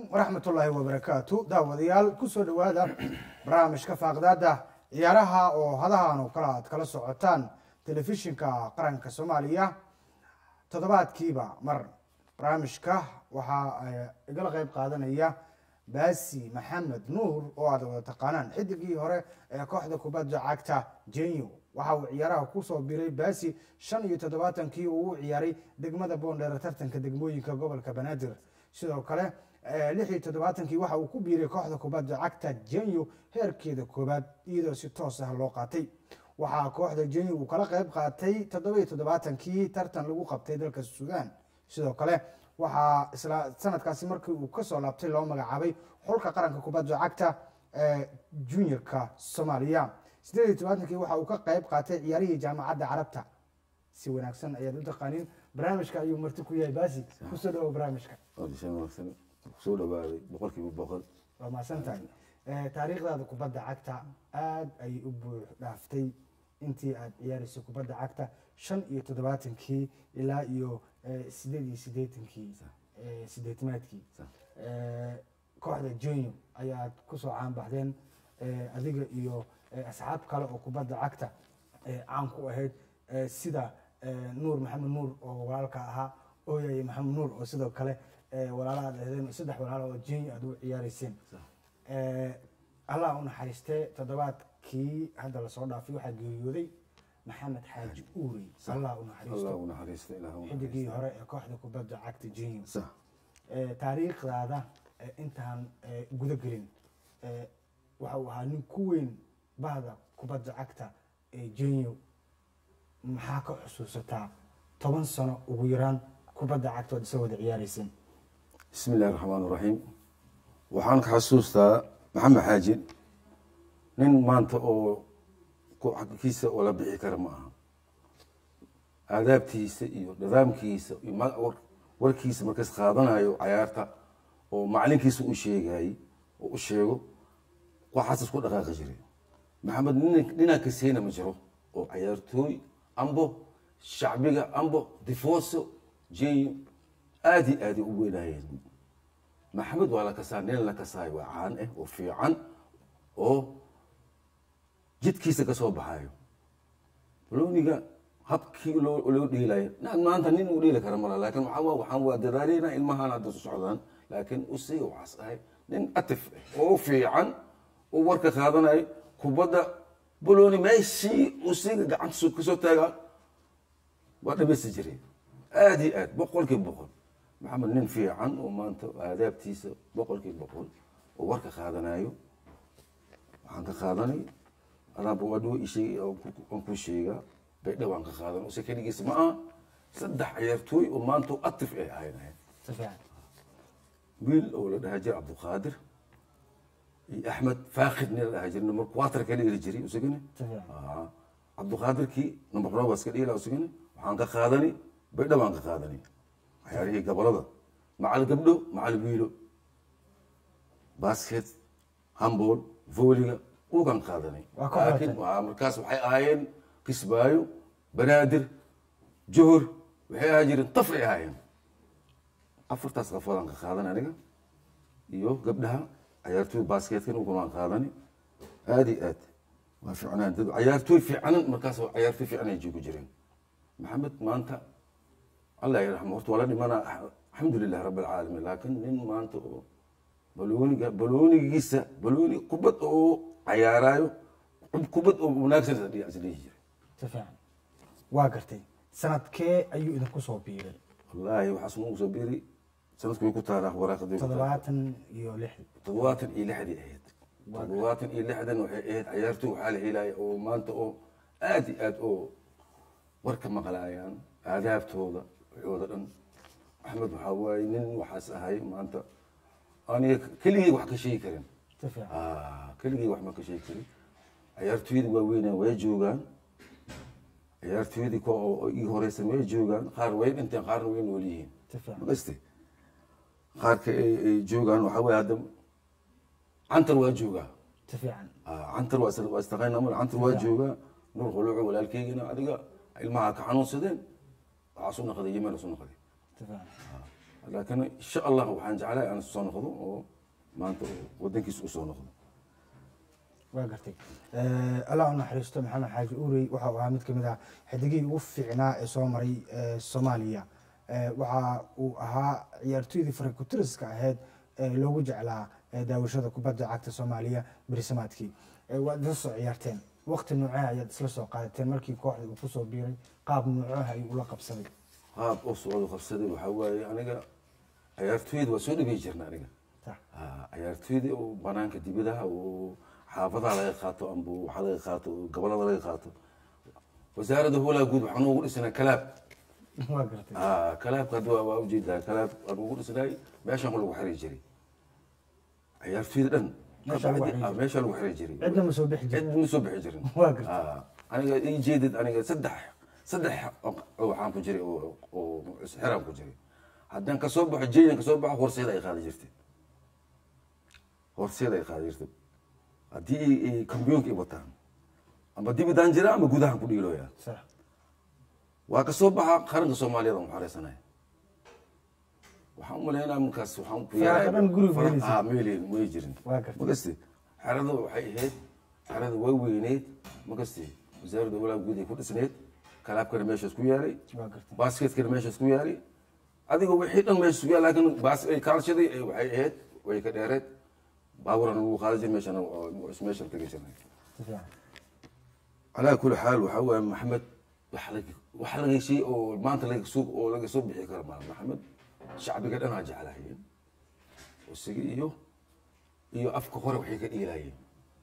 ورحمة الله وبركاته داوديال كسر هذا برامج كفاقداده ciyaaraha oo hadahan oo kala aad kala socotaan telefishinka qaranka Soomaaliya toddobaadkiiba mar barnaamijka waxa igala qayb qaadanaya Baasi Maxamed Nuur oo aad wada taqaanaan xidigii hore ee kooxda kubadda cagta Genyo waxa uu ciyaaraha ku soo biiray Baasi 75kii uu ciyaaray degmada Boondheer tartanka degmooyinka gobolka Banaadir sidoo kale 76kii waxa uu ku biiray kooxda kubadda cagta Genyo heerkeeda koobaad iyadoo si toos ah loo qaatay waxa kooxda Genyo uu kala qayb qaatay 77kii tartan lagu qabtay dalka Suudaan sidoo kale waxa isla sanadkaasi markii uu ka soo laabtay loo magacaabay xulka qaranka kubadda cagta juniorka Soomaaliya 78kii waxa uu ka qayb qaatay ciyaarihii jaamacadda Carabta si wanaagsan ayaad u taqaaniin barnaamijka ayuu marti ku yahay Baasi ku soo dhaw barnaamijka soo dhawaaday boqolkiiba boqol waa maasantahay taariikhdaada kubadda cagta aad ay u buux dhaaftay intii aad ciyaaraysay kubadda cagta 75kii ilaa iyo 88kii sideetanaadkii kooxda Genyo ayaad ku soo caan baxdeen adiga iyo asxaab kale oo kubadda cagta caan ku ahayd sida Nuur Maxamed Nuur oo walaalka ahaa Ooyay Maxamed Nuur oo sidoo kale walaalaha ahaydeen saddex walaalo oo Genyo aad u ciyaarayseen Allah u naxariistay toddobaadkii hadda la soo dhaafay waxa geeriyooday Maxamed Xaaji Uuri Allah u naxariistay xidigii hore ee kooxda kubadda cagta Genyo taariikhdaada intaan guda gelin waxa uu ahaa nin ku weyn bahda kubadda cagta ee Genyo maxaa ka xusuusataa 10 sano ugu yaraan kubadda cagta oo soo wada ciyaarayseen bismillaahir rahmaanir rahiim waxaan ka xasuustaa maxamed xaaji nin maanta oo kooxdiisa oo la bixi kara ma aha aadaabtiisa iyo nidaamkiisa iyo warkiisa markaas qaadanayo ciyaarta oo macalinkiisa u sheegay oo u sheego waxaas isku dhaqaaqi jiray maxamed nina ka seena ma jiro oo ciyaartooy ambo shacbiga ambo difooso Genyo aadi u weynayeen maxamed waa la kasaa nin la kasaay waa caan ah oo fiican oo jidkiisa ka soo baxayo balooniga habkii loo dhiilay maanta nin uu dhiili kara mala laakiin waxaan waa dadaalina ilmahan hadda socdaan laakiin u sii waxas ahay nin atif oo fiican oo warka qaadanay kubadda balooni meeshii uu sii gacanta ka soo taagaa waa dhamaysti jiray aad boqolkiiba boqol maxamed nin fiican oo maanta aadaabtiisa boqolkiiba boqol oo warka qaadanayo waxaan ka qaadanay anaaba waa dhow ishii aan ku sheegaa baydha waan ka qaadan use keligiisa ma aha saddex ciyaartooy oo maanta atif ay ahaynayeen wiil oo la dhahaa jira cabduqaadir iyo axmed faaqid nin la dhahaa jira number 4 ka dhigi jiray usagana cabduqaadirkii number 1 waa iska dhigila usagana waxaan ka qaadanay baydha waan ka qaadanay ciyaarihii gobolada macal gabdho macal wiilo basket handball volleyga uu kan qaadanay laakiin markaas waxay ahaayeen kisbaayo banaadir johor waxay ahaayeen taf ay ahaayeen afartaas qafadan ka qaadan aniga iyo gabdhaha ciyaartooy basketka uu kan qaadanay aad waa fiicnaan dad ciyaartooy fiican markaas ciyaartooy fiican ay joogu jireen maxamed maanta الله يرحمه ولا دمنا الحمد لله رب العالمين لكن من ما أنت بلوني جيسة بلوني كبت أو عيارايو كبت أو منافسة دي أزليه تفهم واقرتي سنة كي أيو إذا كسو بيري والله وحسمو كسو بيري سنة كي كنت أروح وراك دي تضوات يلحد تضوات يلحد إيد تضوات يلحد إنه إيد عيارته وحاله إلهي أو ما أنت أو آدي أو ورك مقلايان آدابته هذا عودن أحمد وحواي نين وحاسهاي ما أنت أنا كل واحد كشيء كريم تفهم كل واحد ما كشيء كريم عيارتويد ووينا ويجوجان عيارتويد كو يهوريس ويجوجان خار وين أنت خار وين وليين تفهم بستي خار جوجان وحواي هذا عنتر ويجوجا تفهم عنتر واستغينا من عنتر ويجوجا نور خلوع ولا الكيجنا أديك المعك عنو سدين عصونا قضية ما نصونا قضية تفهم laakiin insha allah waxaan jeclahay aan soo noqdo oo maanta wadankiisa u soo noqdo. waa gartay allah u naxariisto maxamed xaaji uurey waxa uu ahaa mid kamid ah xidigihii ugu fiicnaa ee soo maray soomaaliya. waxa uu ahaa ciyaartoydii farakutiriska ahayd loogu jeclaa daawashada kubadda cagta soomaaliya berisamaadkii. waad isla soo ciyaarteen, waqti noocee ayaad isla soo qaadateen markii kooxda uu kusoo biiray? qaab noocaha ayuu ula qabsaday? qaab oo soo qabsaday waxaa waaye aniga ciyaartoyda waa soo dhibay jirna aniga. ciyaartoyda oo banaanka dibadaha oo xaafadaha laga qaato amba waxaa laga qaato gobolada laga qaato wasaaradda howlaha guud waxaan ugu dhisnaa kalaab. waa gartay kalaabka hadda waa ujeedaa kalaab aan ugu dhisnay meeshaan lagu xiri jiray ciyaartoyda dhan meesha lagu xiri jiray. cidna ma soo bixi jirin. cid ma soo bixi jirin. waa gartay aniga ii jeedid aniga saddex waxaan ku jiray oo xiraan ku jiray. haddaan kasoo baxo jeeyan kasoo baxo horseeda ay qaadi jirtay. horseeda ay qaadi jirtay haddii kambiyoonka i wataan ama dibidaan jira ama gudahan ku dhiilooya. waa kasoo baxa qaranka soomaaliyada aan xareysanaya. waxaan u malaynaa markaas waxaan ku yahay meelin way jirin. makasti xerada waxay ahayd xerada way weyneyd. makasti wasaaradda howlaha guud ay ku dhisneyd. kalaabkana meeshaas ku yaalay. basketkana meeshaas ku yaalay. adiga wixii dhan meeshaas ku yaal laakiin kaalshaday waxay ahayd way ka dheereed. baaburan lagu qaadi jiray meeshan tagay jirnay. calaa kulli xaal waxaa waaye maxamed wax laga shay oo maanta laga soo bixi karo ma maxamed shacbiga dhanaa jeclaayeen. isaga iyo afka hore waxay ka dhiilaayeen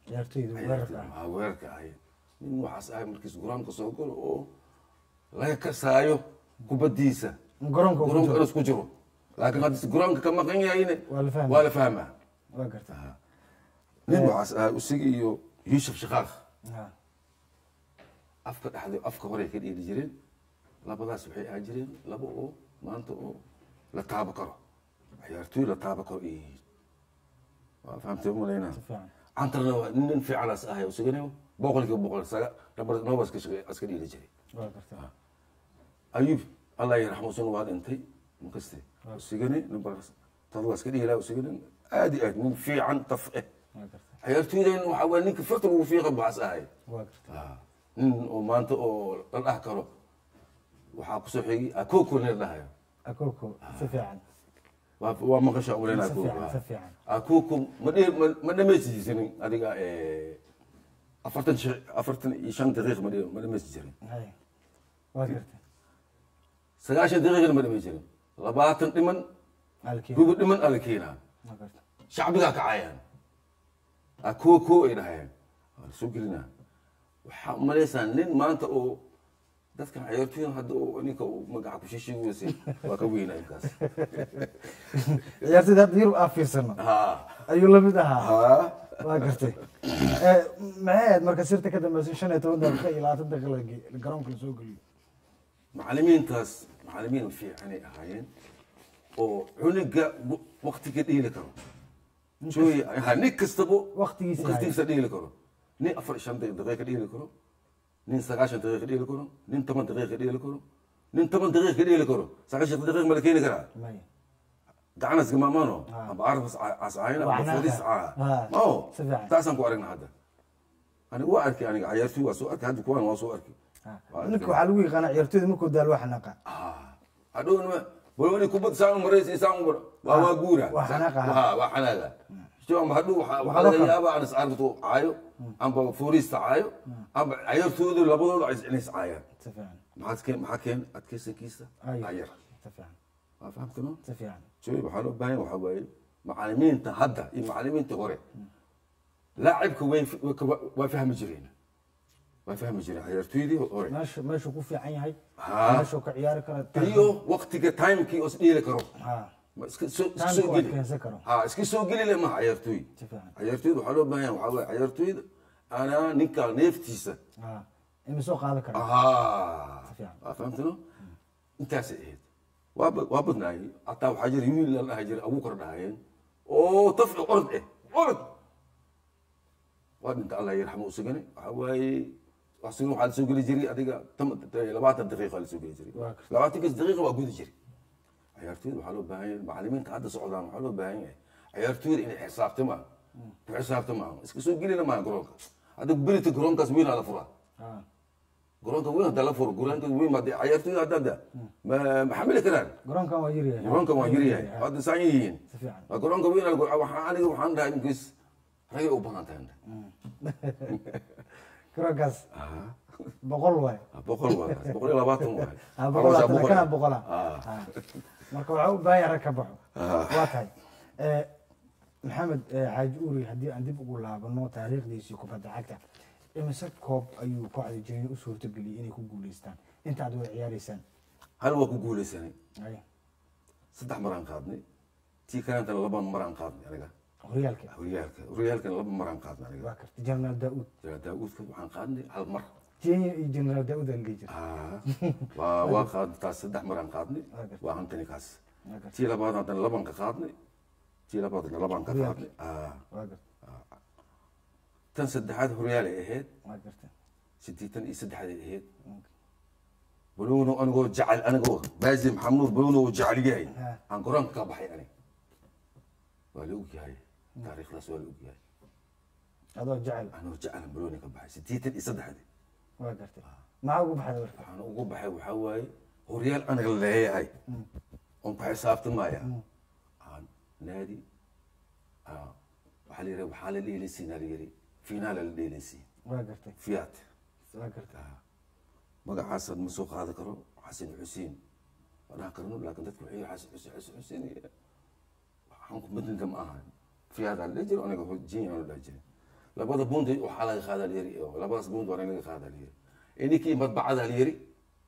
weerarka ahayd. nin waxaas ahay markiis garoonka soo galo oo laga kasaayo kubadiisa garoonka isku jiro. laakiin haddii garoonka ka maqan yahayna waa la fahmaa. nin waxaas ahay isaga iyo yuusuf shaqaaq afka dhexda afka hore ka dhiili jireen. labadaas waxay ahaan jireen laba oo maanta oo la taabo karo ciyaartoy la taabo karo ay yihiin. waa fahamtay umalaynaa. cantarna waa nin fiicanaas ahay isagana boqolkiiba boqol nabad iska dhiili jiray. ayub allah yarxamusuna waa dhintay makaste isagana nambar todoba iska dhiilaa isagana aad iyo aad nin fiican taf ciyaartoydeen waxaa waa ninka farta ugu fiiqa baas ahay. nin oo maanta oo la dhah karo waxaa kusoo xigay akoko la dhahayo. akoko si fiican waa maqasha uleena akoko ma dhamaysi jirin adiga 45 daqiiq ma dhamaysi jirin. waa gartay 90 daqiiq ma dhamaysi jirin. 20 dhiman gugu dhiman alkiina shacbiga ka caayaan akoko ay dhahayaan soo gelina. waxaa u malaysaa nin maanta oo dadkan ciyaartoydan hadda oo ninka magaca ku shishiigoysay waa ka weynaa inkaas. ciyaartoyda hadda yurub aan fiirsano ayuu lamid ahaa. waa gartay maxay ahayd marka sirta ka dambeysay 15 daqiiqo iyo 20 daqiiqo garoonka lasoo geliyo? macalimiintaas macalimiin fiicanay ahaayeen oo cuniga waqtiga dhiili karo. nin kastaba waqtigiisa dhiili karo. nin 45 daqiiqo dhiili karo. nin 90 daqiiqo dhiili karo. nin 10 daqiiqo dhiili karo. nin 10 daqiiqo dhiili karo. 90 daqiiqo ma la keeni karaa? gacanas gamaamano aba arfas asayna aba fadis oo taasan ku aragna hadda. ani waa arkay aniga ciyaartoy waa soo arkay hadda kuwan waa soo arkay. ninka waxaa lagu yaqaanaa ciyaartoyda markuu daal wax xanaqa. hadhowna walwali kubad saan maraysi saan waa guura. waa xanaqa. waa xanaqa. شو هادو وحلا يابا أنا سأعرفه عايو أم بفوريست عايو أم عيار تودو لابدو عايز عاير. تفهم. محاكين أتكيس كيسة. عاير. تفهم. ما فهمتنو؟ تفهم. شو بحاله باين وحبايل معلمين تهدى معلمين تغري. لاعبك وفهم جرين. وفهم جرين عيار تودي غري. ما شو كوفي عين هاي. ما شو كعيار كرت. أيوه وقتك تايم كي أصلي لك رو. سوق اسكي سوق لي ما عيرتوي عيرتوي وحلو باين وحلو عيرتوي انا نيكا نيفتيسا انه سوق هذا كلام فهمتنو انت سيد وابدناي عطاو حجر يمين لا حجر ابو كرداين او طفل ارض وانت الله يرحمه سجني حواي وحسنوا على سوق لي جري اديك 20 دقيقه على سوق لي جري 20 دقيقه واقول جري ciyaartooyda waxaa loo baahan yahay macallimiinta hadda socdaan waxaa loo baahan yahay ciyaartooyda inay xisaabtamaan ku xisaabtamaan iska soo gelina maaha garoonka hadda berita garoonkaas weyn la furaa garoonka weyn hadda la furo garoonka weyn hadda ciyaartooyda hadda ma xamili karaan garoonkan waa yiriyahay garoonka waa yiriyahay hadda saan yihiin si fiican garoonka weyn waxaan dhahay inkiis ragay u baahan tahay garoonkaas boqol waay boqol waay 120 waay kana boqola marka waxa u baahan yahay ka baxo waa tahay maxamed xaaji uuri haddii aan dib ugu laabano taariikhdiisii kubadda cagta imise koob ayuu kooxda jeenyo u suurtageliyey inay ku guuleystaan inta aad wada ciyaaraysaan hal waa ku guuleysanay 3 maraan qaadnay tii kalentana 2 maraan qaadnay aniga horyaalka 2 maraan qaadnay aniga waa karti jeneraal daauud waxaan qaadnay hal mar jeenyo iyo jeneraal daauud aan leeyahay waa qaadnay taas 3 maraan qaadnay waa hantani kaas tii labaad haddana 2 ka qaadnay tii labaadna 2 ka qaadnay tan saddexaad horyaal ay ahayd sideetan iyo saddex ay ahayd buluuno anigoo jecel anigoo baazim xamuud buluuno uu jecel yahay aan garoonka ka baxay aniga waa la og yahay taariikhdaas waa la og yahay adoo jecel anoo jecel buluuno ka baxay sideetan iyo saddexdii waa gartay maxaa ugu baxday warka waxaan ugu baxay waxaa waaye horyaal aniga leeyahay oon ku xisaabtamaya naadi waxaa la yidhi waxaa la dheelaysiinaa la yidhi finaal la dheelaysiin waa gartay fiat waa gartay magacaas ma soo qaadi karo xasan xuseen wadaan karno laakiin dadku waxay xasan xuseen waxaan ku badinta ma aha fiat aan dhajir aniga jiin aan dhajir labada buundi waxaa laga qaadaa la yiri labadaas buundi waa laga qaadaa la yiri inikii madbacada la yiri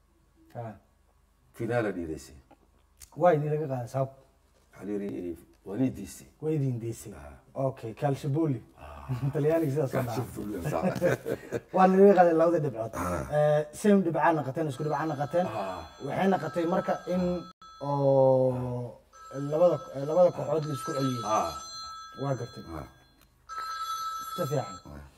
finaal la dheelaysiin waa idin laga qaadaa sabab waxaa la yiri walidiisi way idin deysay okay kalsibuli talyaaniga sidaas waa laga qaaday labada dhibcood same dhibcaan naqateen isku dhibcaan naqateen waxay naqatay marka in oo labada kooxood la isku celiyay waa gartay si fiican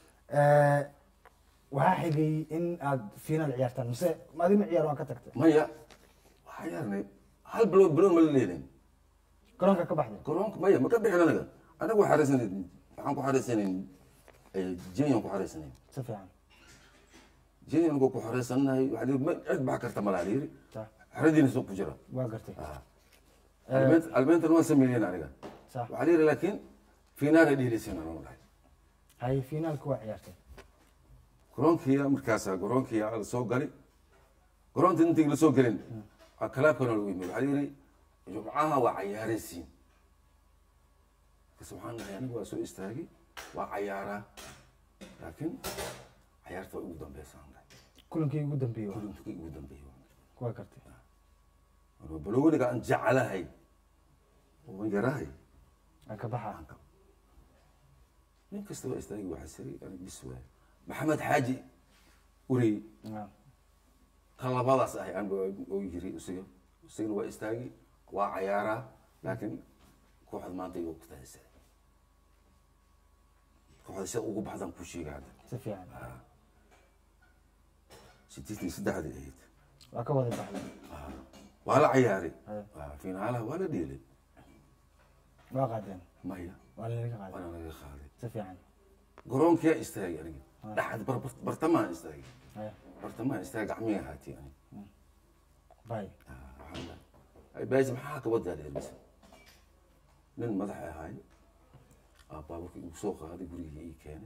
waxaa xigay in aad finaal ciyaartaan mise adima ciyaar waa ka tagtay maya waxaa ciyaarnay hal bilood ma la leelin garoonka ka baxday garoonka maya ma ka bixin anaga waxaan ku xariisanayn jeenyan ku xariisanayn si fiican jeenyan ku xariisanahay waxa la yiri cid bax karta malaha la yiri xaradiina soo ku jira waa gartay albentan waan sameeyeen aniga waxa la yiri laakiin finaal ay dhiiliseen anoo dhahay hay finaalku waa ciyaartay garoonkiya markaas garoonkiya la soo galay garoonta intii la soo galin kalaabkana lagu yimid waxa la yiri jumcaha waa ciyaaraysiin subxaan allah anigu waa soo istaagay waa cayaaraa laakiin ciyaarta waa ugu dambeysaa kulankii ugu dambeeyey kulankii ugu dambeeyey waa gartay balowniga aan jecelahay oo yarahay aan ka baxaa nin kasta waa istaagay waxaa siri aniga bis waay maxamed xaaji urey kan labadaas ahay aan oo yiri isagana waa istaagay waa cayaaraa laakiin kooxda maanta igu kutaysay kooxda sida ugu baxdan ku sheegay hadda si fiican sideetan saddexdii ahayd waa ka wada baxday waa la cayaaray finaalaha waa la dheelay waa qaadeen maya waa laga qaaday waana laga qaaday si fiican garoonkiyaa istaagay aniga dhaxad bartamaha istaagay bartamaha istaagay gacmiga haatay aniga bay ay baasi maxaa ka wadaa dheelis nin madax ahay baaburkii uu soo qaaday gurigii ii keenay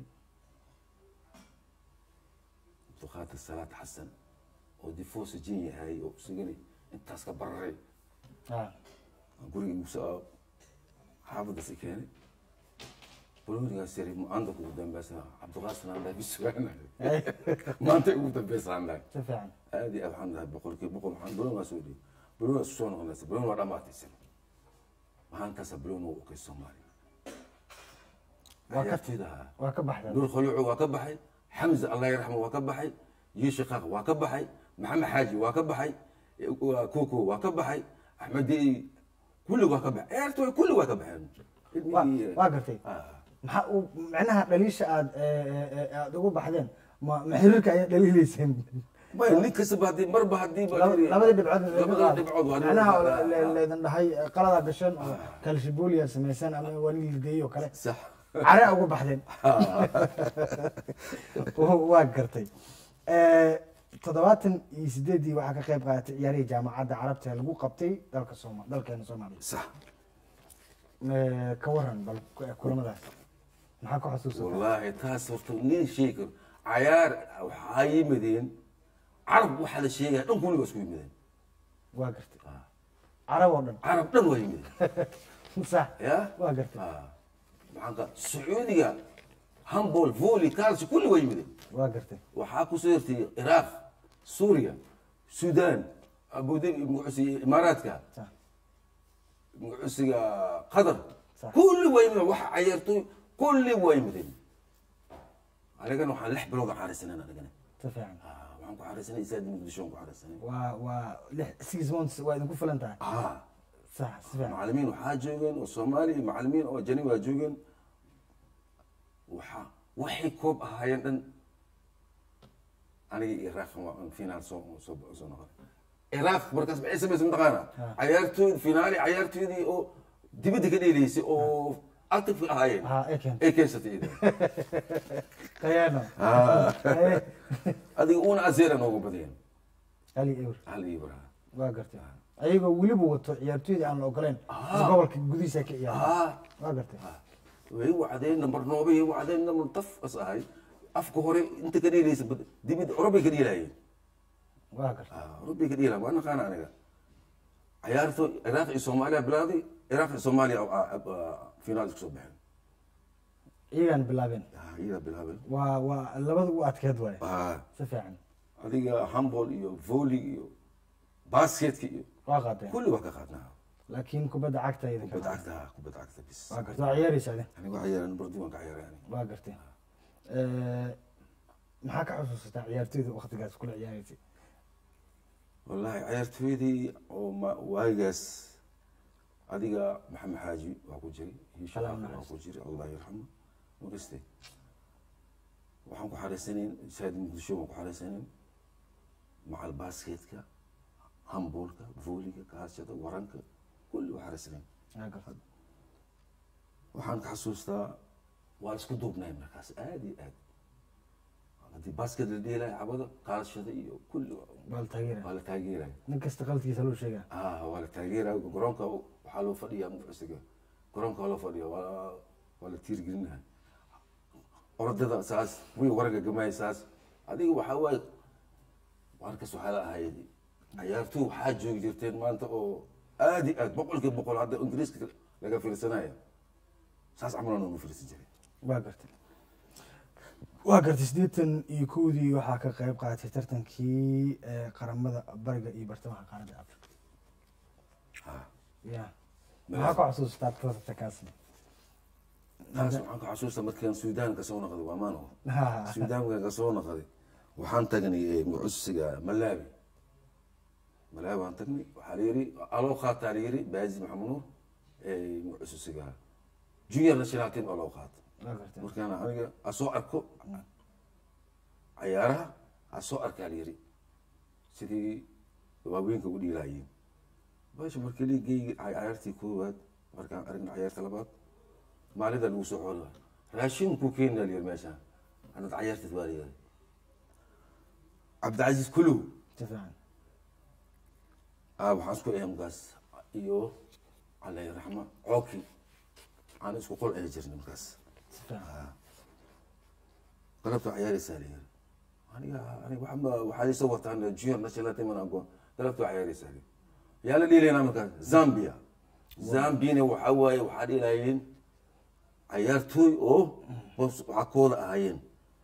duqaata salaad xasan oo difoosa jin yahay oo isagana intaas ka bararay gurigii uu soo xaafadaas ii keenay bolonigaas yari mu'aanda kugu dambeysana cabdiqaasin aan dhahay bisugaana maanta ugu dambeysaan dhahay si fiican aad iyo aad waxaan dhahay boqolkiiba boqol waxaan bolonigaa soo dhiyay bolonigaa isu soo noqonaysa boloni waa dhammaataysan maantaasa boloni waa ukay soomaaliya waa ka baxday nuur khuluucu waa ka baxay xamza allah yarxamo waa ka baxay yuusuf qaaq waa ka baxay maxamed xaaji waa ka baxay koko waa ka baxay axmed kulli waa ka baxay eerto kulli waa ka baxeen waa gartay maxaa macnaha dhaliisha aad ugu baxdeen ma xiriirka ayaa dhaliilayseen ما نكس بعد مرة هدي labadii dhibcood labada dhibcood waa macnaha leedan dhahay qalada gashan oo kalshibuliya samaysan ama wani lideeyo kale صح care ugu baxdeen waa gartay 78 waxaa ka qayb qaadatay ciyaarihii jaamacadda carabta lagu qabtay dalkeena Soomaaliya صح ka waran bal kulamadaas maxaa ku xasuusta والله تاس horta nin sheekar cayaar waxaa yimideen carab waxa la sheegay dhan kulliga isku yimideen waa gartay carab oo dhan carab dhan waa yimideen sax ya waa gartay maxaan ka sacuudiga handball volley kaas kulli waa yimideen waa gartay waxaa ku soo yartay Iraq Suuriya Suudaan Abu Dhabi Imaaraadka sax mucsiga Qatar صح. kulli waa yimideen waxa cayartay kulli waa yimideen anigana waxaan 6 bilood xarisanana anigana si fiican waxaan ku xarisanay isaad muqdisho ku xarisanay waa 6 months waa idinku filan tahay صح si fiican macallimiin waxaa joogeen oo Soomaali macallimiin oo jani waa joogeen waxay koob ahaayeen dhan aniga Iraq waan finaal soo noqon Iraq markaas maxay sameeyeen taqaana ciyaartoy finaali ciyaartoydii oo dibadda ka dheeleysay oo active ahaayeen ee keensatay qayano adiga una azeera noogu badiyeen ali euro waa gartay ayagoo weliba wato ciyaartoydii aan la ogoleen gobolka gudihiisa ka ciyaara waa gartay way wacdeen number noobay wacdeen number taf asahay afka hore inta ka dheeleysa dibadda Europe ka dheelayeen waa gartay Europe ka dheelayeen waan qaan aniga ciyaarto Iraq iyo Soomaaliya bilaadi Iraq iyo Soomaaliya finaal isku soo baxeen iyagan bilaabeen iyaga bilaabeen waa labadu u adkeed waay si fiican adiga handball iyo volley iyo basket iyo waa qaadeen kulli waa ka qaadnaa laakiin kubadda cagta ayada kubadda cagta bis waa gartay waa ciyaaraysaa aniga ciyaaraan bardi waan ka ciyaaraan waa gartay maxaa ka xasuusataa ciyaartoyda waqtigaas kula ciyaaraysay wallahi ciyaartoydii oo waagigaas adiga maxamed xaaji waa ku jiray waa ku jiray allah yarxamo nuriste waxaan ku xariisanayn saad muqdisho waan ku xariisanayn macal basketka handballka volleyga kaashada waranka kulli waa xariisanayn waxaan ka xasuustaa waa isku duubnay markaas aad iyo aad haddii basket la dheelay cabada kaashada iyo kulli waa la taageeraya nin kasta qaladkiisa loo sheegaa waa la taageeraya garoonka waxaa loo fadhiyaa mucsiga garoonka waa loo fadhiya waa la tiirgelinahay orodada saas way waraga gamay saas adiga waxaa waaye warkas waxaa la ahayd ciyaartoy waxaa joogi jirteen maanta oo aad iyo aad boqolkiiba boqol hadda ingiriiska laga fiirsanaya saas camalan ugu fiirsan jiray waa gartay 81 waxaa ka qayb qaatay tartankii qaramada bariga iyo bartamaha qaaradda Afrika ya maxaa ku xasuustaa tartankaas waxaan ka xasuustaa markaan Suudaan ka soo noqday waa maano Suudaan ka soo noqday waxaan tagnay mucsiga Malawi waan tagnay waxaa la yiri aloo qaataa la yiri Baazi Maxamed Nuur mucsiga junior national team aloo qaata markaan aniga asoo arko ciyaaraha asoo arkaa la yiri sidii waaweynka u dhiilaayeen baasha markii liigay ciyaartii koowaad markaan aragna ciyaarta labaad maalida lagu soo xoolaa raashin ku keenay la yiri meesha anad ciyaartid waa la yiri Cabdulaziz Kulu tafaan waxaan isku eemgaas iyo Allah yarxama cooki aan isku qol ay jirnay markaas qalabta ciyaaraysaa la yiri aniga waxaa soo wataan junior national team aan go qalabta ciyaaraysaa yaa la dhiilayna markaas Zambia waxa waaye waxaa dhiilayeen ciyaartoy oo waxaa kooda ahaayeen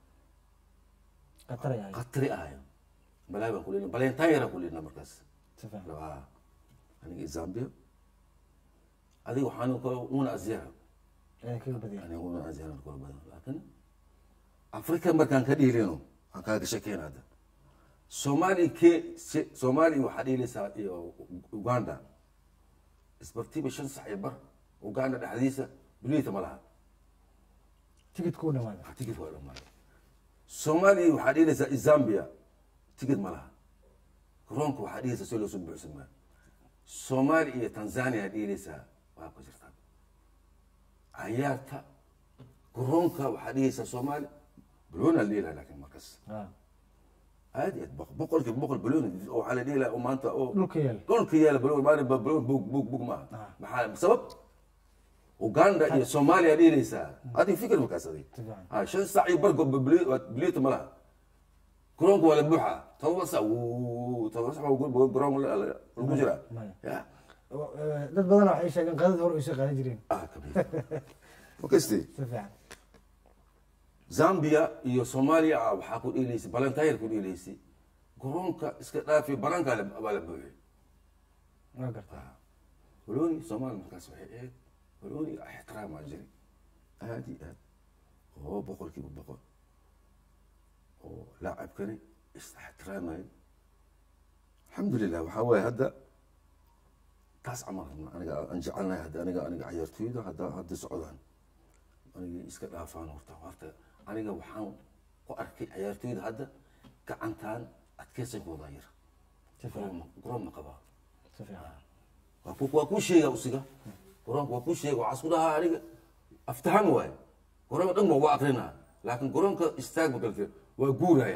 qatari ahaayeen Malawi baan ku leeyahay Valentine ku leeyahay markaas aniga Zambia adiga waxaan ku una aziyaha أنا أقول أنا زين أقول بدل لكن أفريقيا مركان كديرينه أكاد كشكين هذا سومالي وحدي لسه أوغندا سبورتيف شن صعيبر أوغندا الحديثة بليت ملها تيجي تكون ماذا تيجي تكون ماذا سومالي وحدي لسه زامبيا tigid ma laha garoonka waxaa dhigaysa si loo soo buuxsamaa soomaaliya iyo tanzania dhigaysaa waa ku jirtaa ciyaarta garoonka waxaa dhigaysaa soomaali baloona la dhihi lahaa laakiin markaas عادي بقول بلون او على ديلا او ما انت او دولك يالا بلون ما بلون بوك ما محل بسبب اوغندا يا صوماليا دي ليسا هذه فكره مكاسدي شن سعي برقو بليت ملا كرونك ولا بوحه توسع وقول برون الجرا يا dad badan waxay sheegeen qadad hor ay shaqayn jireen وكستي زامبيا iyo Soomaaliya waxa ku dhiileysay balantayr ku dhiileysay garoonka iska dhaafi baranka la buuxiyay ma gartaa ولوني Soomaali markaas waxay ahayd ولوني ixtiraam ajri aadi oo boqolkiiba boqol oo laacibkani ixtiraamay alxamdulilah waxaa waaye hadda taas camal aniga aan jecelnahay hadda aniga ciyaartooyda hadda socdaan aniga iska dhaafaan horta aniga waxaan ku arkay ciyaartooyda hadda gacantaan adkeysankooda yar garoon ma qabaa waa ku sheega usiga garoonka waa ku sheega waxaa isku dhahaa aniga aftahan waaye garoonka dhan waa akrinaa laakiin garoonka istaag makalke waa guuraya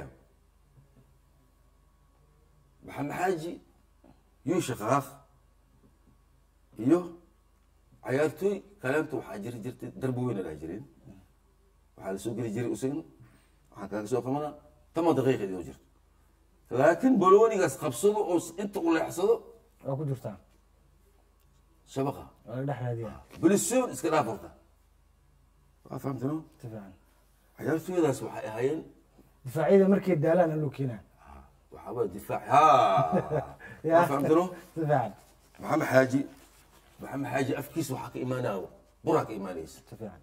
maxamed xaaji iyo shaqaaq iyo ciyaartooy kaleento waxaa jiri jirtay darbi weyn ay jireen waxaa la soo geli jiray usigna waxaan kaaga soo qabanaa 10 daqiiqo idoo jirto laakiin boloonigaas qabsado oo inta u leexsado waa ku jirtaa shabaqa waa dhex raadiya bilisoon iska dhaafurta waa fahamtano tifaan ciyaartooydaas waxay ahaayeen difaaciyada markay daalaan in loo keenaa waxaa waa difaac waa fahamtano tifaan maxamed xaaji afkiisa waxaa ka imaanaa buraa ka imaanaysa tifaan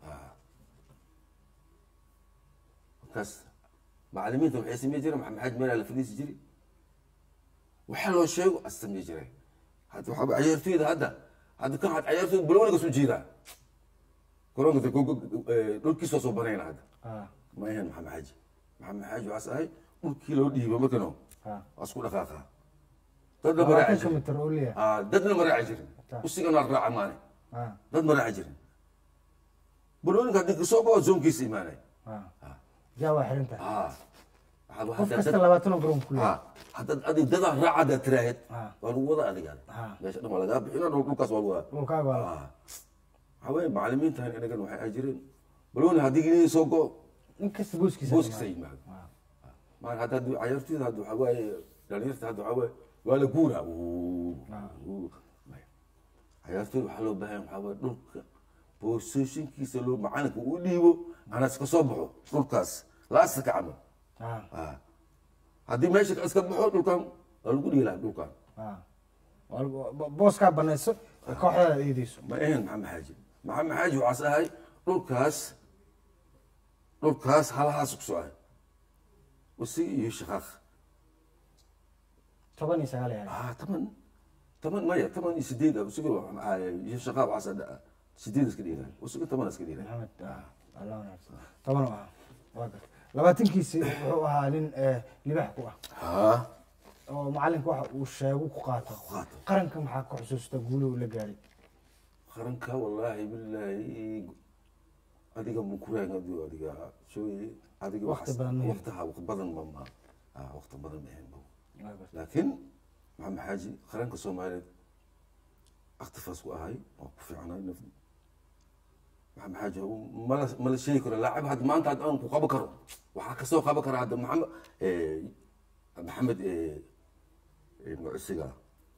كاس معلمين waxay sameeyay jireen maxamed xaaj meel la fadhiisi jiray waxa loo sheego astamay jiray hada waxa ciyaartooyda hadda ka had ciyaartooyda balooniga soo jiira garoonka dhulkiisa soo banayna hadda ma yahan maxamed xaaj waxa ahay dhulkii loo dhiibay markano asku dhaqaaqa dadna maraaci jirin usigana raaca maanay dad maraaci jirin balooniga hadda soo baa zoonkiisa imaanay جاوا حرنتا هذا كسر لباتنا قرون كله حتى أدي ددا رعد تراهد والوضع أدي قال ليش أنا ولا جاب هنا نقول كاس والوضع وكاغا حوالي معلمين تاني أنا كانوا حاجرين بلون هديك سوقو نكس بوسكي سي ما هذا عيرتي هذا حوالي دانيرت هذا حوالي ولا كورة عيرتي وحلو بهم حوالي دولك بوسيشن كيس لو معانك وديبو أنا سكصبحه دولكاس لا استكعمل هذه ماشي اسكبحو دولكان لو ديلا دولكان بوسكا بنيسو كوخدا يديسو ما اين محمد حاجي وعساهي دولكاس هلهاس كسوعي وسي يشخخ طبعا سهل يعني طبعا ما هي طبعا سديد وسيقول يشخخ وعسى سديد اسكدينا وسيقول طبعا اسكدينا محمد الله يعافيك طبعا واقف labaatankiisi wuxuu ahaa nin libax ku ah oo macallinka waxa uu sheego ku qaato qaranka maxaa ku xusuusta guuluhu la gaaray qaranka wallahi billahi adiga mukuraan adiga shooyi adiga waqti badan ma waqti badan laakiin maxamed xaaji qaranka Soomaaliyeed اختصاص وهاي وقف عنا نفهم محمد حاجه ما لا شيء كره لاعب هذا ما انت انكو قبكر وحا سو قبكر هذا محمد معسقه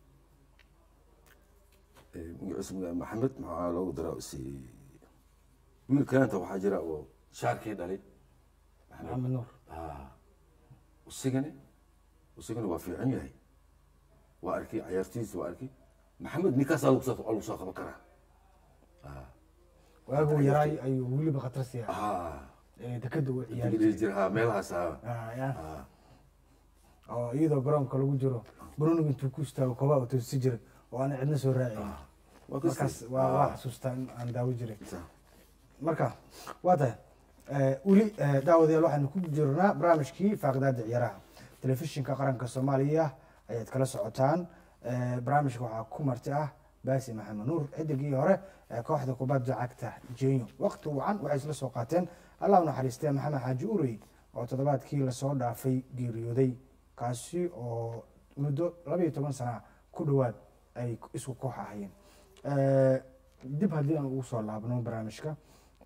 اسمه محمد مع لو دراوسي من كانت وحاجره شاركي دالي محمد نور وسجني وفي عني واركي عيارتيز واركي محمد نكاس على وصاق بكره واغو يراي اي ولي بخطرسيا دكدو ciyaari jiray meelahaas oo iyadoo garoonka lagu jiro Bruno intuu ku istaago koobaha uu si jiray oo aan cidna soo raacin markaas waa xasuustaa aan daawo jiray marka wada wili daawadayaal waxaan ku jirnaa barnaamijkii faaqdaada ciyaaraha telefishinka qaranka soomaaliya ayaad kala socotaan. barnaamijka waxaa ku marti ah baasi maxamed nuur xidigii hore ee kooxda kubadda cagta jenyo. waqti wacan waxay isla soo qaateen allah u naxariistee maxamed xaaji urey oo toddobaadkii lasoo dhaafay geeriyooday, kaasi oo muddo 12 sana ku dhowaad ay isku koox ahayeen. dib haddii aan ugu soo laabno barnaamijka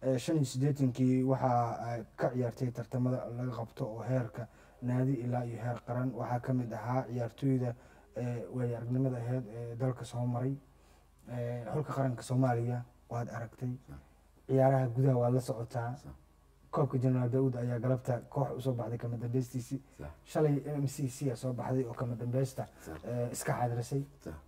85kii waxaa ka ciyaartay tartamada laga qabto oo heerka naadi ilaa iyo heer qaran. waxaa ka mid ahaa ciyaartooyda way aragnimada aheyd ee dalka soo maray. xulka qaranka soomaaliya waad aragtay, ciyaaraha gudaha waad la socotaa. koobka jenaraal daawud ayaa galabta koox usoo baxday kama dambeystiisii. shalay MCC soo baxday oo kama dambeysta iska xaadirisay.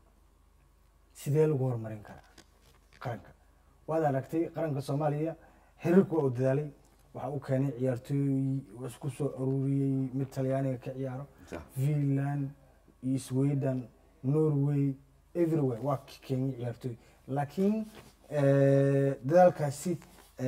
sidee lagu horumarin karaa qaranka? waad aragtay qaranka soomaaliya xiriirku waa u dadaalay, waxa uu keenay ciyaartooy isku soo aruuriyey, mid talyaaniga ka ciyaaro, Finland iyo Sweden, Norway, everywhere waa keenay ciyaartooy. laakiin dadaalkaasi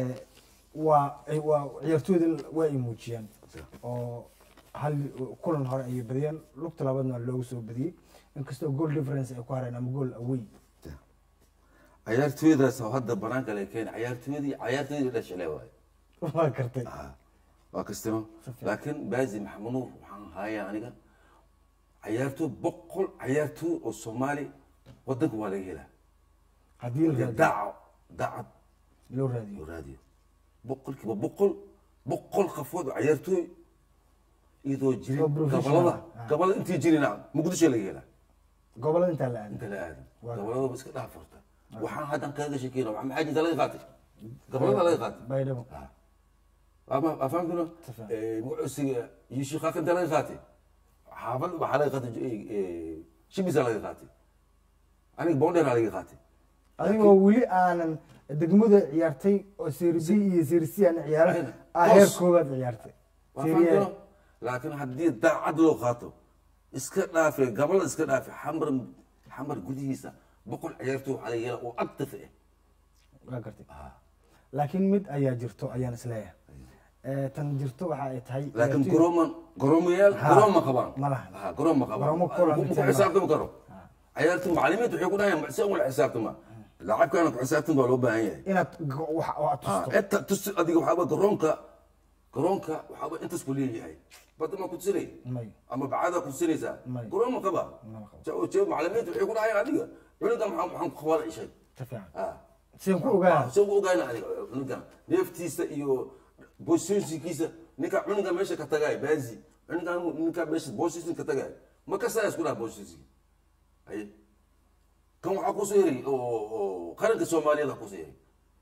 waa ciyaartooyda waa ay muujiyaan oo hal kulan hore ayay badiyeen, lugta labaadna loogu soo badiyey, inkastoo goal difference ay ku hareen ama goal away. ciyaartooydaas oo hadda banaanka la keenay ciyaartooydii dhashalay waaye. waa kartay waa kastimo. laakiin baasi maxamed nuur waxaan hayaa aniga ciyaartooy 100 ciyaartooy oo Soomaali wadanka waa laga helaa haddii la daacad loo raadiyo boqolkiiba boqol qafood oo ciyaartooy idoo jirin gobolada intii jirina Muqdisho laga helaa. gobolada inta la aadan gobolada iska dhaafurta. waxaan haddan kaaga sheekeyna waxaan maxaa jira laga qaatay gobolada laga qaatay baydhabo ama afahmtuna mucsiga iyo shiiqa inta laga qaatay xaafad waxa laga qaatay shibisa laga qaatay aniga boonder laga qaatay. adigoo weli aanan degmada ciyaartay oo Serie B iyo Serie C aan ciyaaray heer koowaad ciyaartay. laakiin haddii daacad loo qaato iska dhaafay gobolada iska dhaafay xamar gudihiisa 100 ciyaartooy waxa laga helaa oo active waa gartay. laakiin mid ayaa jirto ayaan isleeyahay tan jirto waxa ay tahay laakiin garooma qabaan malaha garooma qabaan ku xisaabtami karo ciyaartooy macallimiintu waxay ku dhahayaan si aan xisaabtama laacabkana ku xisaabtan baa loo baahan yahay inaad wax inta tusi adiga waxaaba garoonka waxaaba intaas ku leeyahay badda ma ku tusinay ama bacada ku tusinaysaa garooma qaba jawab macallimiintu waxay ku dhahayaan adiga cunuga maxaan ku qabaa ishay seen ku ogaana adiga cunuga neeftiisa iyo bosisikiisa ninka cunuga meesha ka tagay baasi ninka meesha bosisin ka tagay ma ka saas ku dhaha bosisi ay kan waxa ku soo yiri oo qaranka Soomaaliyeed ku soo yiri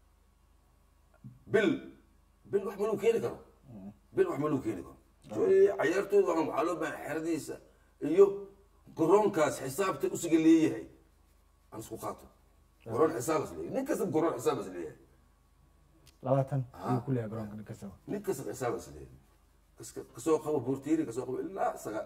bil wax ma loo keeni karo ciyaartooyda waxaa loo baahan xeradiisa iyo garoonkaas xisaabta u siga leeyahay aan isku qaato garoon xisaab isleeyahay nin kasta garoon xisaab isleeyahay 20 ayuu ku leeyahay garoonka nin kasta xisaab isleeyahay kasoo qabo bortiiri kasoo qabo ilaa saga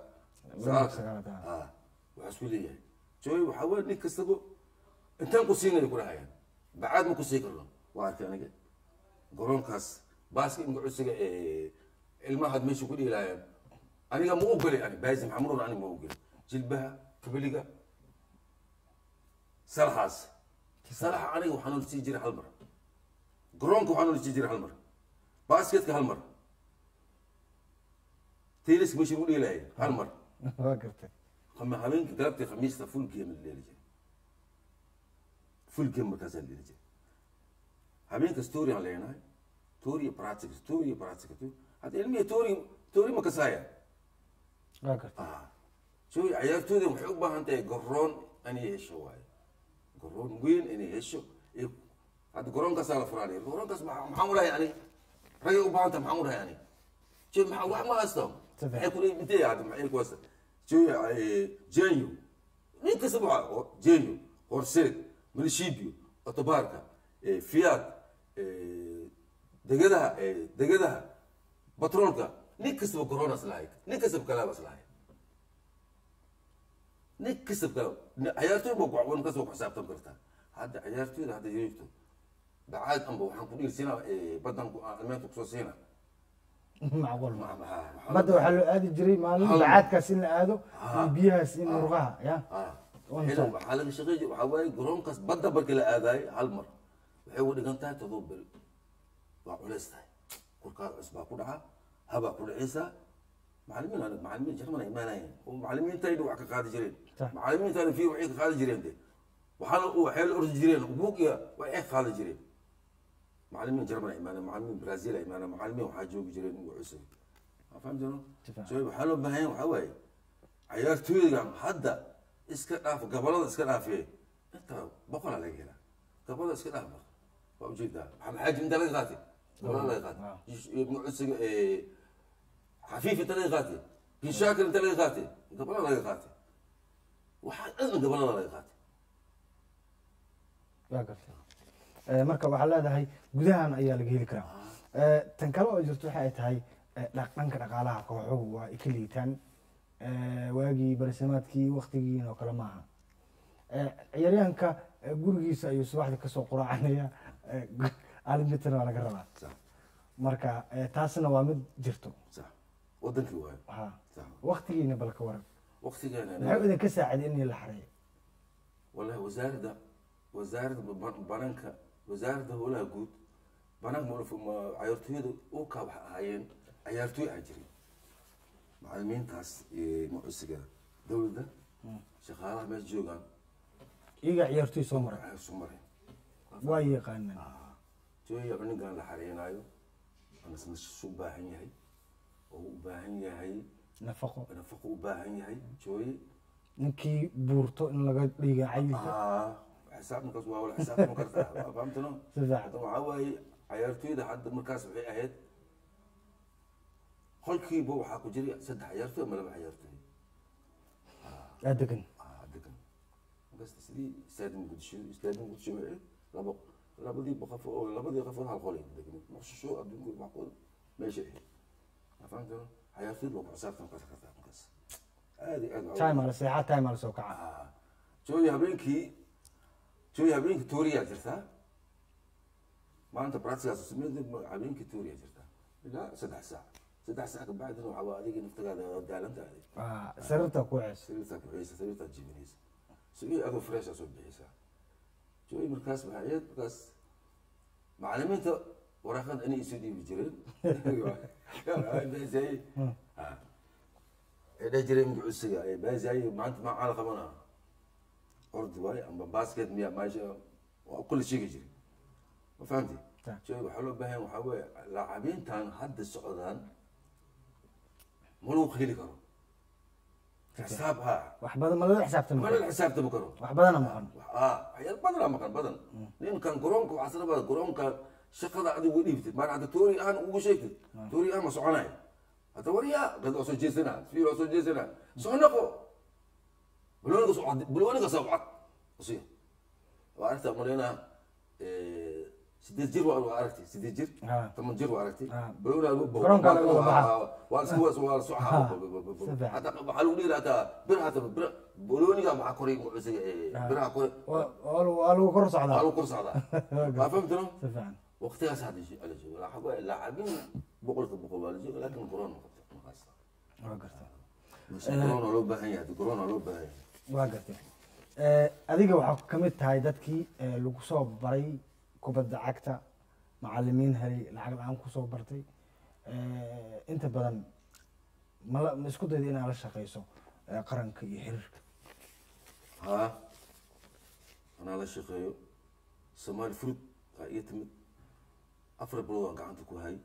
waxa isku leeyahay jooy waxa weey nin kastaba intaan ku siinay ku rahayaan baad ma ku sii karno waa arkay aniga garoonkaas baaski mucsiga ilmaha meesha ku dhiilayaan aniga ma ogolay ani baasi maxamed nuur aniga ma ogolay jilbaha kabiliga salax aniga waxaan u sii jiray hal mar garoonka waxaan u sii jiray hal mar basketka hal mar تيلس مش يقول لي لا هالمر فكرت خم حبيبي قلبت خميس فول جيم الليل جاي فول جيم كذا الليل جاي حبيبي ستوري علينا توري براتيك تو هذا علمي توري ما كسايا فكرت شو عيال دي محبة أنت قرون أني هالشواي قرون وين أني هالشو هذا قرون كسالة فرالي قرون كس محمورة يعني رأيه بعض محمورة يعني شو واحد ما أستوى يقول لي متى هذا معي كويس شو جينيو مين كسبها جينيو هورسيل منشيبيو أتباركا فيات دقدها بترولكا نكسب كورونا سلايك نكسب كلام سلايك نكسب كلام عيارتي بقوا عون كسب حساب تبكرتها هذا عيارتي هذا يجيبته بعد أم بوحنا كل سنة بدنا المنطقة سنة macquul Ma- ma waxaa badda waxaa loo aadi jiray maalin Hal- bacaadkaas in la aado iyo Ah. biyahaas in murqaha ya xilal waxaa laga shaqeey jiray waxaa waaye garoonkaas badda markii la aadaayo hal mar waxay uga dhigan tahay 7 beri waa culays tahay korkaada cusbaa ku dhaca habaa ku dhacaysaa macalimiin jarman ay imaanayeen oo macalimiintayda wax ka qaadi jireen Sax. macalimiintayda fiir waxay ka qaadi jireen de waxay la ordi jireen buug iyo waxay ka qaadi jireen macalimiin jarman ay imaaneen macalimiin brazil ay imaaneen macalimiin waxaa joogi jireen ugu cusub ma faham jiro Tifaac. so waxaa loo baahan yahay waxaa waaye ciyaartooyga hadda iska dhaaf gobolada iska dhaafee inta boqolaa laga helaa gobolada iska dhaaf waa ujeedaa maxamed xaaji inta laga qaatay gobolada laga qaatay ibnu cusiga xafiif inta laga qaatay bin shaakir inta laga qaatay gobolada laga qaatay waxaa dhan gobolada laga qaatay waa gartay marka waxaa leedahay gudahan ayaa laga heli karaa tan kale oo jirto waxa ay tahay dhanka dhaqaalaha kooxuhu waa ay ka liitaan waagii barisamaadkii waktigiin oo kale maaha ciyaaryahanka gurigiisa ayuu subaxdii kasoo quraacanaya aalimitana waa laga rabaa sax marka taasna waa mid jirto sax wadankii waayo ha sax waktigiina balka waran waqtigeena maxuu idinka saaciday in la xareeyo والله وزارة بنانكا وزارة هولا جود بنانك مولف ما عيرتوي أو كاب هاين عيرتوي أجري معلمين تاس مؤسسة دولة شغالة ما جوجان iyaga ciyaartoy soo maray سمرين waa yaqaanaan جوي يبني قال لحرين أيو أنا سمش شو باهن يهي أو باهن يهي nafaqo أنا فوق باهن يهي جوي ninkii buurto in laga dhiga cayilka حساب مكاس ولا حساب مكاس فهمتنا؟ si fiican hadda waxaa waaye ciyaartooyda hadda markaas waxay ahayd qolkiiba waxaa ku jiray 3 ciyaartooy ama 2 ciyaartooy aa degan degan markaas sidii istaadin gudisho labadii qofood hal qolay degan maqshisho adduunku wax qol meesha fahantana ciyaartooyda waa ku xisaabtan kartaa markaas aad iyo aad time ala seexa time ala soo kaca jooy habeenkii tuuriyaa jirtaa maanta practicaas sameeyay habeenkii tuuriyaa jirtaa ilaa 3 saac ka bacdina waxa waa adiga naftagaada daalantaada sararta ku cees sariirta jibinaysa sidii adoo fresh soo bixisa jooy markaas macallimiinta waraaqad inay isu dhiibi jireen إذا جري من عسيا بس هاي ما أنت ما عارف أنا أرض واي أما باسكت ميا ماشي وكل شيء يجري ما فهمتي؟ شو حلو بهم وحوي لاعبين تان حد السعودان ملو خيلي كانوا حسابها wax badan ma la xisaabtan ما له حساب تبكروا wax badana maqan هي بدل ما كان بدل لين كان قرونك وعصر بدل قرونك شقة عدي وديفت ما عند توري أنا وشيت توري أنا مسعوناي هذا وريا قد أصل جيسنا في أصل جيسنا سونقو بلونك صعد أصير وعرفت أمرنا سيد جير وعرفتي سيد جير 8 جير وعرفتي بلونا قرونك على البحر واسوا سوا صحة حتى حلوني لا برا بلوني مع كوري برا كوري والو كور صعدا قالوا كورس هذا ما فهمتوا؟ سفان وقتها صعد شيء على شيء لا حبوا اللاعبين بقولك بقول لكن كورونا خاصة waa gartay مش كورونا لو بهي هذه كورونا لو بهي waa gartay adiga waxaa ka mid tahay dadkii lagu soo baray kubadda cagta macallimiin helay lacag la-aan ku soo bartay inta badan ma isku dayda inaad la shaqeyso qaranka iyo xiriirka ها أنا على شقيه سمال فروت يتم أفر بلوان قاعد تكو هاي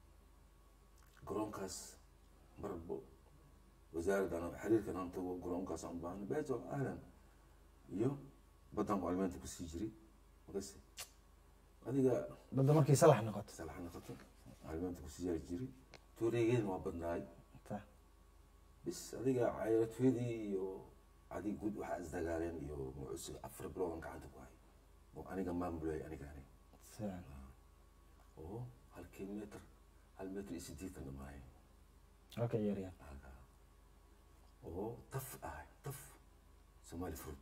كرونكاس مربو وزارة أنا حرير كان أنت كرونكاس عم بان بيتو أهلا يو بدنا معلومات بسيجري بس هذه badda markii salax noqoto سلاح نقطة معلومات بسيجري جري توريجين ما بدنا هاي بس هذه عائلة فيدي يو عادي جود واحد زدقارين يو معس أفر بلوان قاعد تكو هاي وأنا كمان بلوي أنا كاني أوه هالكيلومتر هالمتر يسديت أنا معي halka ciyaaryahan أوه طف سمالي فروت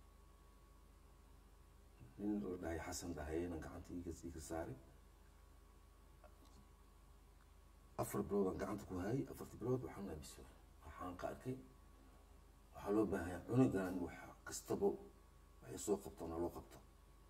من داي حسن داي أنا قاعد يجلس ساري afar bilood aan gacanta ku hayay afarta bilood waxaan naabisay waxaan ka arkay waxaa loo baahanyaa cunugan wax kastaba waxay soo qabtaan oo loo qabto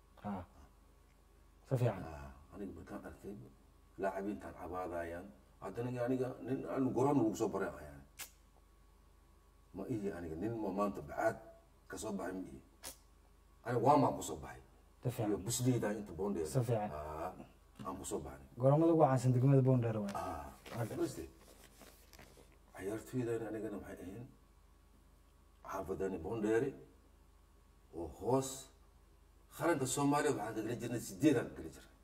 si fiican aniga markaan arkay laacabiintaan cabaadayaan haddana aniga nin aan goron lagu soo bareecayaan ma ihi aniga nin ma maanta bacaad ka soo baxay ma ihi aniga waa maan kusoo baxay si fiican iyo busleyda inta boondheer si fiican aan kusoo baxnay goromada ugu caansan degmada boondheer waay beste ciyaartooydani anigana waxay ahayn xaafadani boondheere oo hoos qaranka soomaaliya waxaan ka geli jirnay 8 aan geli jirnay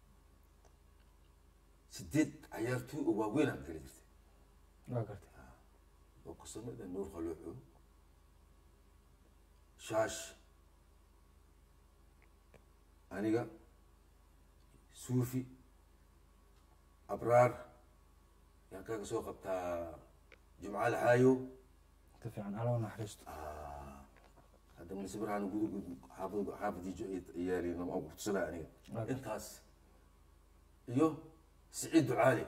8 ciyaartooy oo waaweyn aan geli jirtay waa gartay oo ku sameeyay nuur qaluuxo shaash aniga suufi abraar yaan kaga soo qabtaa jumcaal xaayo si fiican alaa naxariisto هذا من سبران يقول حافظ يجي ياري أو تصل يعني إنتاس يو سعيد عالي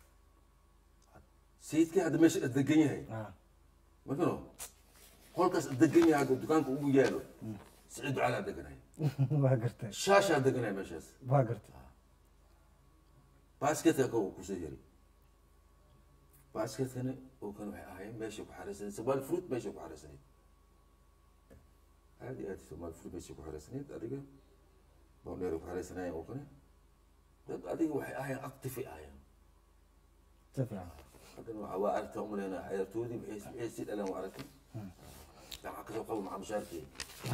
سيد كي هذا مش الدقيني هاي ما كانوا قول كاس الدقيني هذا الدكان كوبو يالو سعيد عالي الدقيني هاي ما قرتي شاشة الدقيني هاي ماشيس ما قرتي باسكت يكو كوسيري باسكت كان وكانوا هاي ماشي بحارسين سبال فروت ماشي بحارسين هذه سمال الفلوس ماشي كحرة سنين أديك بقولي كحرة سنين أو كني أديك وحي أكتفي آية تفهم هذا هو أرتهم لنا حيرتوني بحيث أنا وعرفتي لا عكسوا قوم مع مشاركين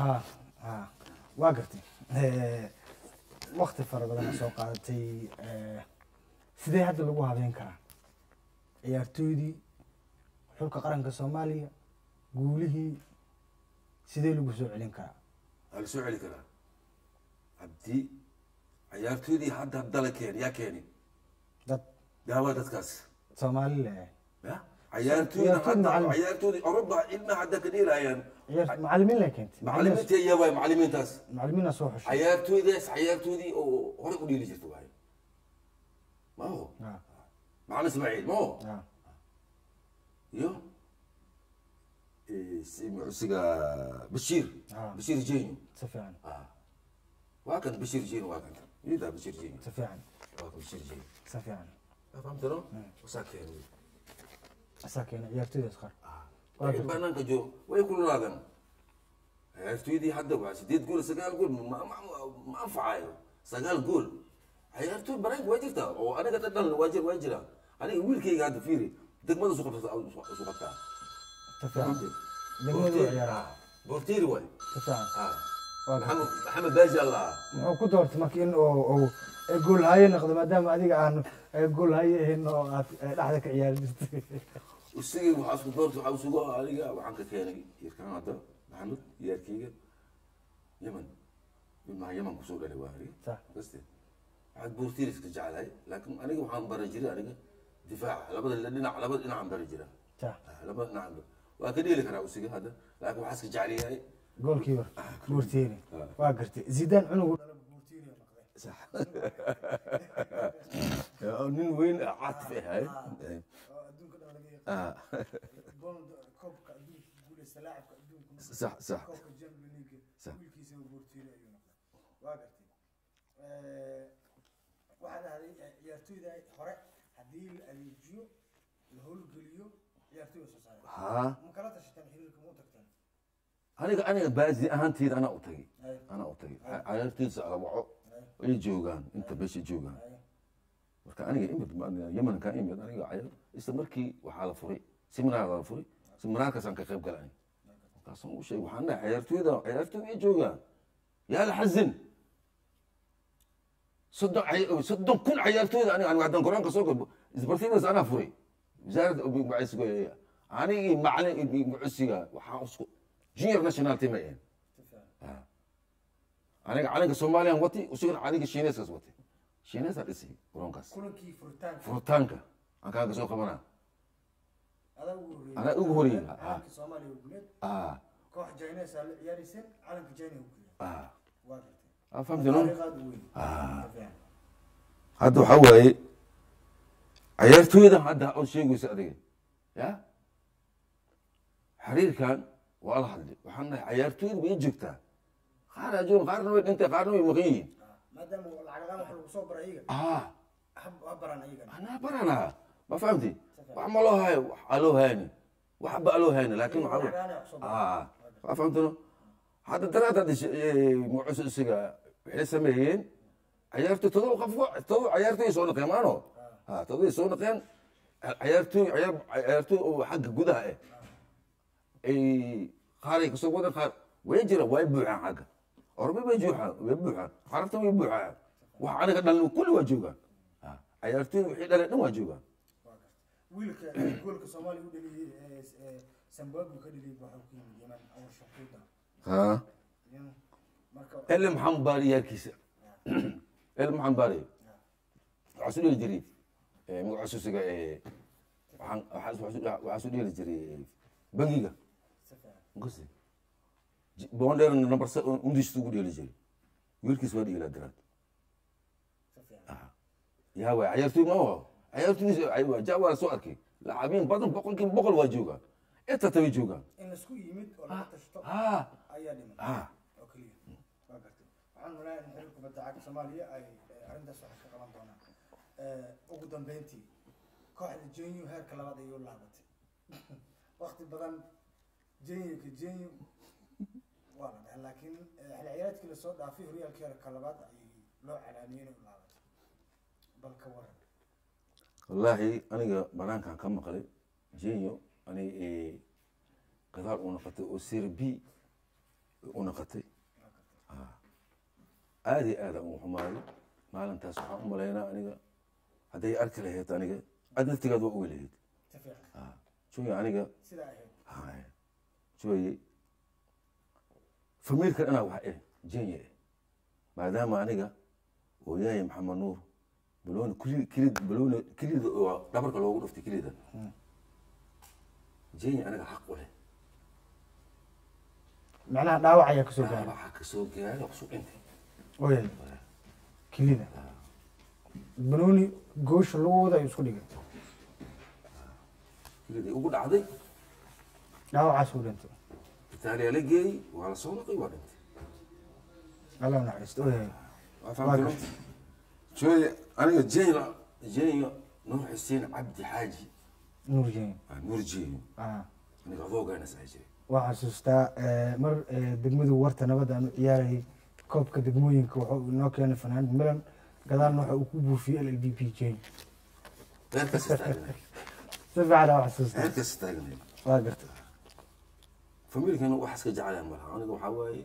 واقرتي وقت فرق بدنا سوق قادتي سيدي هذا اللي هو هذين كان ciyaartoydii xulka qaranka Soomaaliya guulihii sidee lagu soo celin karaa hal soo celin karaa hadii ciyaartoydii hadda dala keen yaa keeni dad daawa dadkaas Soomaaliya ya ciyaartoydii Awroba ilma hadda ka dhiilayaan macallimiin la keentay macallimiinta iyaga way macallimiintaas macallimiina soo xushay ciyaartoydii oo hore u dhiili jirtay waay ma ho معنا اسماعيل مو يو سيغا بشير بشير جينو سفيان واكن بشير جينو واكن يدا بشير جينو سفيان واكن بشير جينو سفيان فهمت له وساكن ساكن عيارتي اسخر بانان كجو ويكون لاغن عيارتي دي حد واش دي تقول سقال قول ما انفعايو سقال قول عيارتي بريك واجرتا وانا قتل واجرا أنا أقول كي قاعد فيري دقمة سقطتها تفهم دقمة عيارها بورتيري وين تفهم محمد باجي الله أو كدورت ماكين أو يقول هاي نقد ما دام هذيك عن يقول هاي إنه لحظك عيال والسجن وحاسب دورت وحاسبوها عليك وعنك كاني يركان هذا محمد يركيك يمن مع يمن كسور اللي واهري صح بس عاد بورتيري تجعل هاي لكن أنا وحام برجري أنا دفاع لابد نعم برجله لابد نعم واكدي لك انا وسيق هذا لكن وحاسك جعلي هاي جول كيبر بورتيري واقرتي زيدان عنو بورتيري صح من وين عاطفه هاي ادونك دغه بوند كوبك ادونك تقول السلاعب ادونك صح كوبك جنب ليج صح ويلكيس بورتيري ايو واقرتي واحد هذه ciyaartoyda hore hadii la adeejiyo la howlgeliyo ciyaartoyda soo saaray ma kala tashataan xiriirka ma tagtaan aniga baazi ahaanteed ana u tagay ciyaartoyda ala waco ay joogaan inta beesha joogaan marka aniga imid Yemen ka imid aniga ciyaar isla markii waxa la furay seminaarkaas aan ka qayb galay markaas uu sheegay waxaan ciyaartoyda joogaan yaa la xazin صدق كل عيالتوي انا بعد القران كسوق اسبرتينس انا فري وزاره بعيسكو انا معلم معسيا وحاوسكو جير ناشونال تيم انا سوماليا وطي وسير عليك شينيس وطي شينيس ادسي قرانكاس كلكي فرتانكا انا كان سوق كمان انا اغوري سوماليا وغلد كوح جاينيس عياريسن علم جايني وغلد فهمت نو هذا حواي ciyaartooyda hadda oo sheegaysa adiga ya xiriirkan waa la hadlay waxaan dhahay ciyaartooyda way joogtaa qaar ajoon qaarna way dhintay qaarna way maqan yihiin maadaama lacag la'aan wax lagu soo baray iyaga ha baran iyaga anaa baranaa ma fahamti wax ma loo hayo wax aloo hayni waxba aloo hayni laakiin waxaa ma fahamtino hadda daraad hadda mucusisiga waxay sameeyeen ciyaartooy todoba ciyaartooy soo naqeen maano todoba soo naqeen ciyaartooy oo xagga gudaha ay qaaray kasoo wadan qaar way jira way buuxaan xagga orbe way buuxaan carabta way buuxaan wax aniga dhalin kulli waa joogaan ciyaartooy wixii dhaleen dhan waa joogaan wiilka goolka Soomaaliya u dhaliyay Zimbabwe ka dhaliyay waxa ku yimid Yemen oo shaqada marka اللي محنباري يركيس اللي محنباري عسولي الجري مو عسوسي عسولي الجري بنجيجا قصدي بوندر نمبر 7 انديش تقول الجري يركيس ودي الى درات يا وي عيرتي ما هو عيرتي ايوه جا سؤالك لاعبين بدن بقول واجوغا انت تبي جوغا ان اسكو يمد ولا تشتو ايا دم اوكي waxaan walaal in xiriirka kubadda cagta Soomaaliya ay arintaas wax ka qaban doonaan ugu dambeyntii kooxda Jenyu heerka labaad ay u laabatay waqti badan Jenyu waa la dhahay laakiin xilciyaareedkii la soo dhaafay horyaalka heerka labaad ay loo calaamiyay u laabatay balka waran wallahi aniga banaankan ka maqlay Jenyu ani gadaal u noqotay oo Serbia u noqotay aadi aada u xumaado maalintaas waxaan u malaynaa aniga hadday arki lahayd aniga aad naftigaad waa uga lahayd jooye aniga jooye famiilkan anaa waxa jenye maadaama aniga oo yahay maxamed nuur balooni kilida oo dhabarka loogu dhuftay kilida jenye aniga xaq u leh macnaha dhaawac ayaa kasoo gaaray waxaa kasoo gaaray oo kusoo dhintay وين كلينا بنوني جوش لودا يسكولي كليدي وقول عادي لا عسول انت بالتالي لقي وعلى صونقي وانت الله نحرست وين فهمت شوي انا جاي نور حسين عبد حاجي نور جين انا غضوق انا ساجي وحسستا مر دغمدو ورتا نبدا عياري كوبك دغموينك wuxuu inoo keenay fanaan milan gadaalna waxa uu ku buufiyay LLBP Jane سبعة وحسوس هيك استغني واقرت فميلك أنا وحس كجعله مرة أنا جو حواي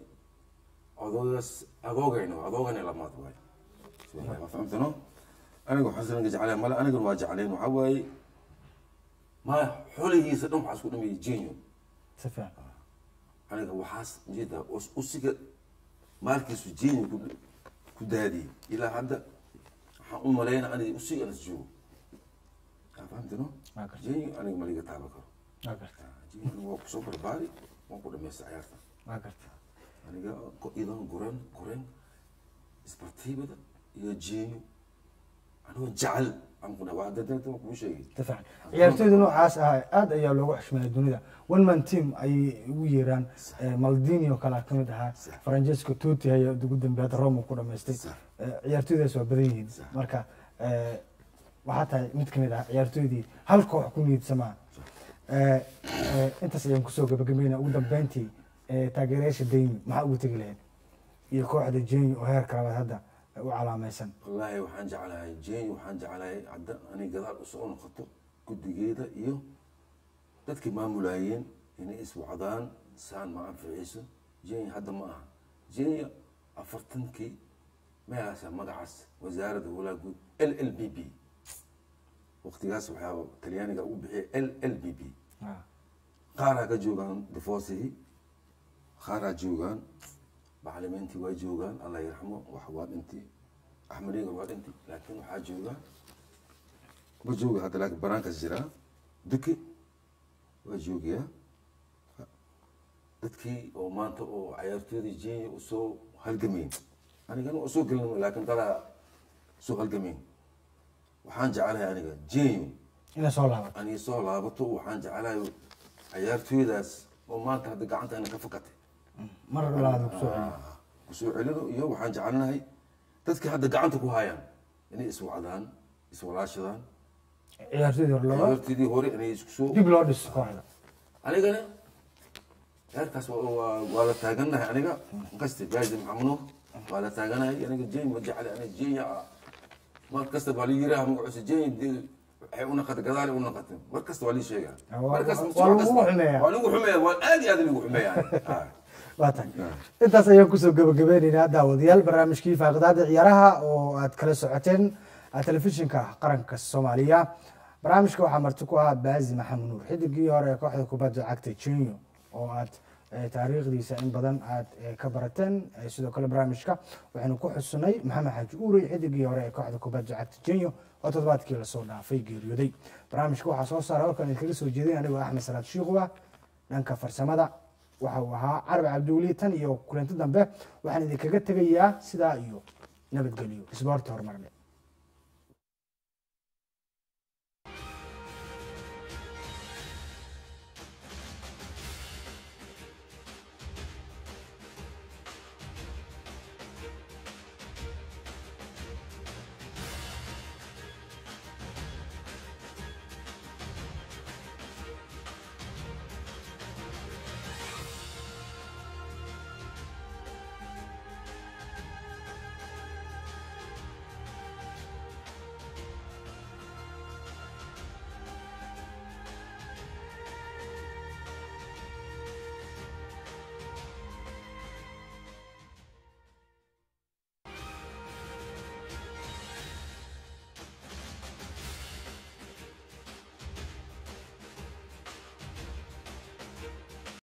أضوغين لما تواي ما فهمت أنا جو حسن كجعله مرة أنا جو واجع عليه وحواي ما حولي يسدهم حسون مي جينيو سفع أنا جو حاس جدا أسيك مالك سجينيو كدادي إلى حد حقوم لينا أنا أسيك أنا سجوا فهمت أنا جينيو أنا مالك تعبكر جينيو هو سوبر باري وأقول ما يستعيرته أنا إذا قرن إسبرتيبة يا جينيو أنا جعل عم كنا واحد ده ما شيء تفهم ciyaartoydu noocaas ah aad ayaa loogu xushmeeyay dunida one man team ay ugu yeeraan Maldini oo kala kamid ahaa Francesco Totti ayaa ugu dambeeyay Roma ku dhameystay ciyaartoydaas waa badan yihiin marka waxa tahay mid kamid ah ciyaartoydii hal koox ku niidsamaa intaas ayaan kusoo gabagabeynaa ugu dambeyntii taageerayaasha Daymi maxaa ugu tagi lahayd iyo kooxda Jane oo heerka labaad hadda وعلاميسن والله وحن جعلها جين وحن جعلها عدا أنا قدر أسأل خطو كد جيدة إيوه تذكر ما ملايين يعني اسمه عضان سان ما في عيسى جين هذا ما جين أفرتنكي ما ياسا مقعس وزارة ولا قد LLBB وقت جالس وحاو تلياني قاعد بحي LLBB خارج جوجان دفوسي خارج جوجان بعلمنتي وجوجان الله يرحمه وحواد انتي احمدين وحواد انتي لكن وحاج جوجان بجوجا هذا لك برانك الزرا دكي وجوجيا دكي او مانتو او عيارتي دي جي وسو هالجمين انا كانوا اسوق لكن ترى سوق هالجمين waxaan jecelahay aniga jenyo ina soo laabato aniga soo laabato waxaan jecelahay ciyaartooydaas oo maanta hadda gacantaana ka fakatay mar labaad ku soo celiyo kusoo celino iyo waxaan jecelnahay dadkii hadda gacanta ku hayaan inay iswacdaan iswalaashadaan ciyaartoydii hore inay isku soo dib loo dhiso kooxda anigana heerkaas waa la taaganahay aniga kasta baazim maxamuud waa la taaganahay aniga jeen ma jecel aniga jeenya mar kasta baa la yiraahdaa magaciisa jeen waxay u naqatay gadaal u naqatay mar kasta waa la sheegaa mar kasta waa lagu xumeeyaa waa aad iyo aad lagu xumeeyaa waatan intaas ayaan kusoo gabagabeynaynaa daawadayaal barnaamijkii faaqidaada ciyaaraha oo aad kala socoteen telefishinka qaranka soomaaliya barnaamijka waxaa marti ku ahaa baazi maxamed nuur xidigii hore ee kooxda kubadda cagta jenyo oo aad taariikhdiisa in badan aad ka barateen sidoo kale barnaamijka waxaynu ku xusunay maxamed xaaji uurey xidigii hore ee kooxda kubadda cagta jenyo oo toddobaadkii lasoo dhaafay geeriyooday barnaamijka waxaa soo saaray halkan idinkaga soo jeedin anigoo axmed salaad shiikuba dhanka farsamada waxa uu ahaa carab cabdiweli tan iyo kulanti dambe waxaan idinkaga tegayaa sidaa iyo nabadgelyo isboorti horumarne